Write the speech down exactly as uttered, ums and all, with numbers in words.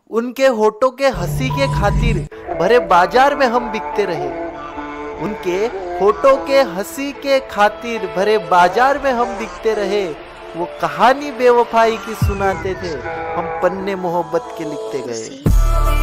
उनके होठों के हंसी के खातिर भरे बाजार में हम बिकते रहे। उनके होठों के हंसी के खातिर भरे बाजार में हम बिकते रहे। वो कहानी बेवफाई की सुनाते थे, हम पन्ने मोहब्बत के लिखते गए।